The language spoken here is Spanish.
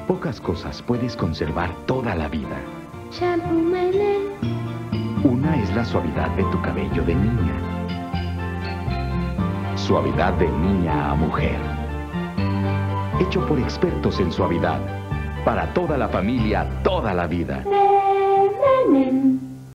Pocas cosas puedes conservar toda la vida. Shampoo Mané. Una es la suavidad de tu cabello de niña. Suavidad de niña a mujer. Hecho por expertos en suavidad. Para toda la familia, toda la vida.